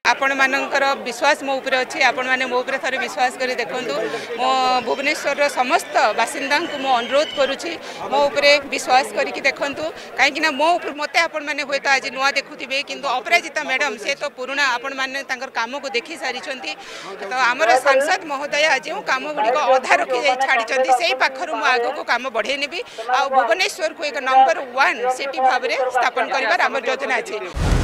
आपण मानकर विश्वास मो ऊपर अच्छी आपण मैंने मो ऊपर थोड़े विश्वास कर देखूँ मो भुवनेश्वर समस्त बासिंदा को मो अनुरोध करुच्ची मो ऊपर विश्वास करके देखूँ कहीं मो मत आपण मैंने हे तो आज नुआ देखुवे कि अपराजिता मैडम से तो पुराणा आपण मैंने काम को देखी सारी तो आमर सांसद महोदय जो कम गुड़िक अधा रखी छाड़ी से पाखर मुझे आग को कम बढ़े नेबी आ भुवनेश्वर को एक नंबर 1 सिटी भाव में स्थापन कर योजना अच्छी।